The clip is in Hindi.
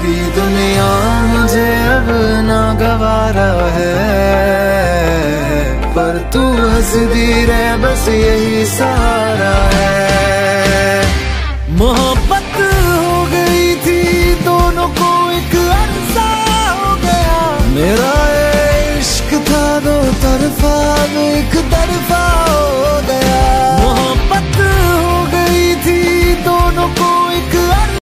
तेरी दुनिया मुझे अब ना गवारा है, पर तू हंसदी रहे बस यही सहारा है। मोहब्बत हो गई थी दोनों को एक अरसा हो गया, मेरा इश्क था दो तरफा एक